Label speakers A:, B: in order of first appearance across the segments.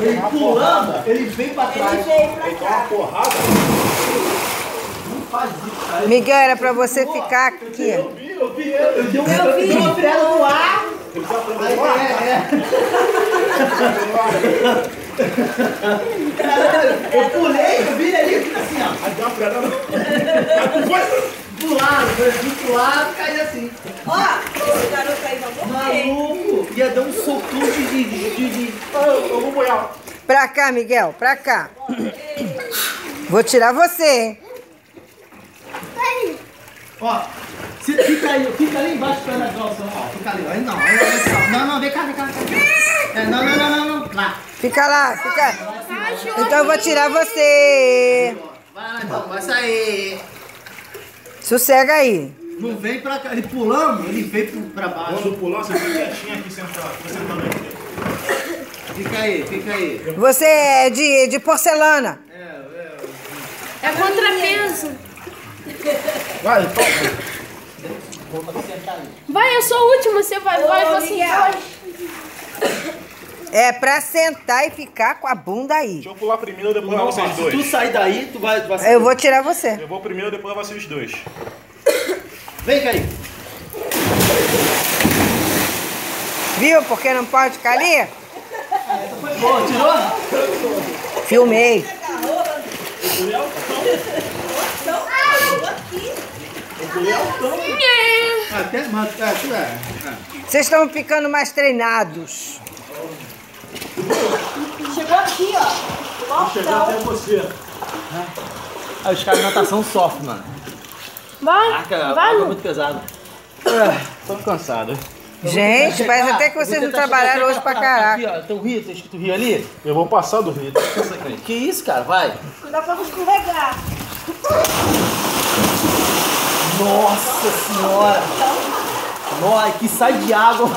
A: Ele pulando, ele vem pra trás.
B: Ele veio pra
C: Ele dá uma
B: cá.
C: porrada.
A: Não faz isso, cara.
D: Miguel, era pra você ficar aqui.
C: Eu vi.
A: Eu dei uma freada no ar.
C: Ele já aprendeu
A: Aí,
C: lá? Eu
A: pulei, eu vi ele fica assim, ó.
C: Aí deu uma freada no... Aí tu foi...
A: Do lado, pro lado, cai assim.
B: Ó, esse garoto aí vai morrer.
A: Maluco, ia dar um socão de...
C: Eu vou boiar.
D: Pra cá, Miguel, pra cá. Vou tirar você, hein?
A: Ó, você fica ali embaixo pra na calça, ó. Fica ali, ó. Aí não, vem cá. Não. Lá.
D: Fica lá, fica. Então eu vou tirar você.
A: Vai, então, vai sair.
D: Sossega aí.
A: Não vem pra cá, ele pulando, ele veio pra baixo.
C: Quando pular, você fica quietinho aqui sentado. Você também.
A: Fica aí.
D: Você é de porcelana.
E: É contrapeso.
C: Vai, toca.
E: Vai, eu sou o último, você vai, você
B: Miguel.
E: vai.
D: É pra sentar e ficar com a bunda aí.
C: Deixa eu pular primeiro, depois vai vocês
A: Se tu
C: dois.
A: sair daí, tu vai
D: Eu vou tirar você.
C: Eu vou primeiro, depois vai vocês dois.
A: Vem cá aí.
D: Viu? Porque não pode ficar ali?
A: Foi boa, tirou?
D: Filmei.
A: Até mais, tu é.
D: Vocês estão ficando mais treinados.
B: Chegou aqui, ó.
C: Vou chegar até você.
A: Aí os caras de natação sofrem, mano.
E: Vai,
A: Caraca,
E: vai,
A: água é
E: Lu.
A: muito pesado. Tô cansado.
D: Gente, parece até que vocês não trabalharam hoje pra
A: Aqui,
D: caraca.
A: ó, tem um rio, vocês que tu rio ali?
C: Eu vou passar do rio.
A: Que isso, cara? Vai.
B: Cuidado pra não escorregar.
A: Nossa senhora. Nossa, que sai de água.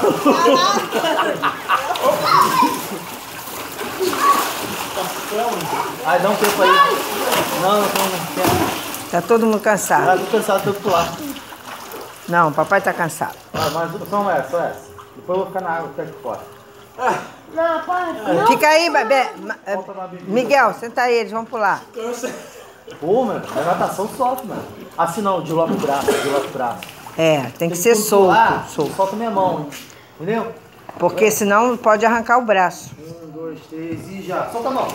A: Ai, dá um tempo aí. Não tem tempo.
D: Tá todo mundo cansado.
A: Ah, tô cansado, tenho que pular.
D: Não, papai tá cansado.
A: Ah, mas só essa. Depois eu vou ficar na água, ficar aqui fora.
E: Não, para.
D: Fica aí, bebê. Miguel, senta aí, eles vão pular.
A: Pô, mano, a natação sofre, mano. Assim não, de lado pro braço,
D: É, tem que ser
A: quando
D: solto.
A: pular,
D: solto.
A: solta minha mão, hein? Entendeu?
D: Porque senão pode arrancar o braço.
A: 1, 2, 3 e já. Solta a mão.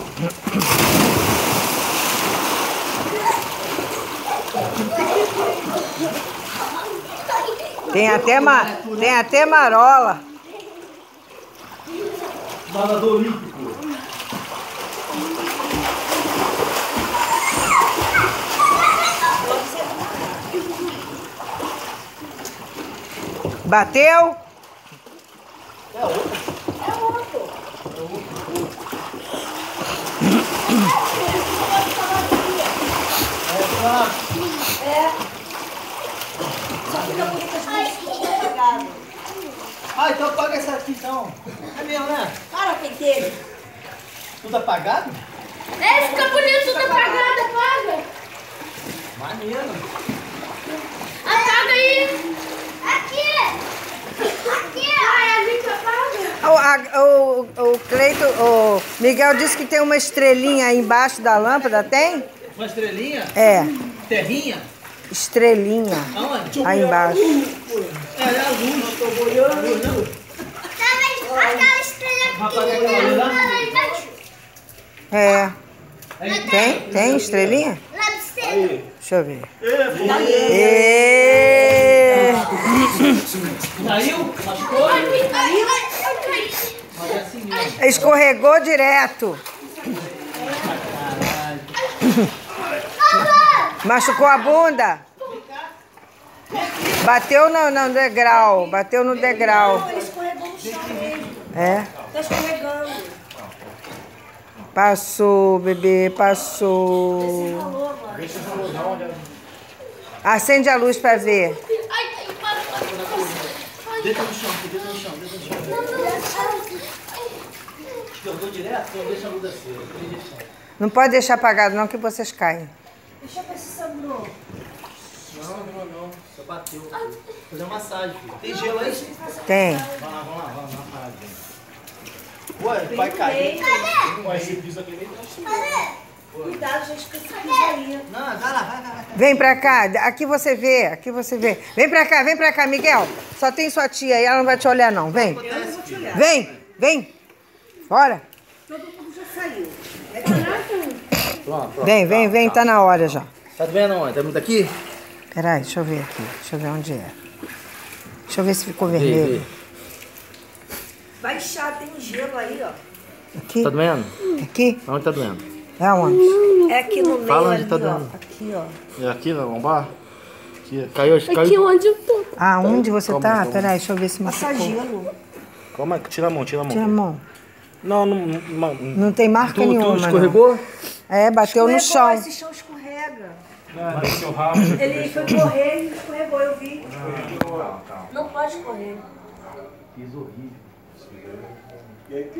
D: Tem até marola.
A: Nadador olímpico.
D: Bateu?
B: Só fica bonita as luzes escorregadas.
A: Ah, então apaga essa aqui então. É mesmo, né?
B: Para, penteiro.
A: Tudo apagado?
E: É, fica bonito, tudo apagado, apaga.
A: Maneiro.
E: Apaga aí. Aqui. Ai, a gente apaga.
D: O Cleito, o Miguel disse que tem uma estrelinha aí embaixo da lâmpada, tem?
A: Uma estrelinha?
D: É,
A: Terrinha?
D: estrelinha
A: Aonde?
D: aí embaixo.
A: É a luz. Eu tô boiando.
E: Aquela estrela
A: Vai apagar aquela luz lá?
D: É. Tem estrelinha?
E: lá do céu.
D: Deixa eu ver.
A: Caiu? Machucou?
E: Caiu.
A: Mas é assim mesmo.
D: Escorregou direto. Machucou a bunda? Bateu no degrau. Bateu no degrau.
B: Não, ele escorregou no chão mesmo.
D: É.
B: Tá escorregando.
D: Passou, bebê, passou.
B: Falou, mano.
D: Acende a luz pra ver.
E: Ai, para.
A: Deita no chão, deita no chão. Escorregou direto, então deixa a luz acesa.
D: Não pode deixar apagado não que vocês caem.
B: Deixa eu ver se sangrou.
A: Não. Só bateu. Vou fazer uma massagem, filho. Tem gelo aí?
D: Tem.
A: Vamos lá. Ué, vai cair.
C: Ué, esse piso aqui nem
B: Cuidado, gente, com esse piso aí.
A: Não, vai lá, vai.
D: Vem pra cá, aqui você vê, aqui você vê. Vem pra cá, Miguel. Só tem sua tia aí, ela não vai te olhar não, vem.
B: Eu não vou te olhar.
D: Vem. Bora.
B: Todo mundo já saiu.
A: Pronto.
D: Vem, tá na hora já.
A: Tá vendo onde? Tá muito aqui?
D: Peraí, deixa eu ver aqui. Deixa eu ver onde é. Deixa eu ver se ficou vermelho.
B: Vai inchar, tem gelo aí, ó.
D: Aqui?
A: Tá doendo?
D: Aqui?
A: Onde tá doendo?
D: É onde?
B: É aqui no meio
A: Fala onde
B: ali,
A: tá
B: ó.
A: dando.
B: Aqui, ó.
C: É aqui na lombar?
A: Aqui. Caiu.
E: Aqui onde eu tô.
D: Ah, onde você
A: Calma,
D: tá?
A: calma.
D: Peraí, deixa eu ver se
B: Passa
D: machucou.
B: gelo.
C: Calma, tira a mão, tira a mão.
D: Tira a mão.
C: Não.
D: Não tem marca nenhuma,
A: Tu escorregou?
D: não. É, bateu no chão.
B: Esse chão escorrega.
C: Seu rabo.
B: Ele foi correr e escorregou, eu vi. Não pode correr.
A: Piso horrível.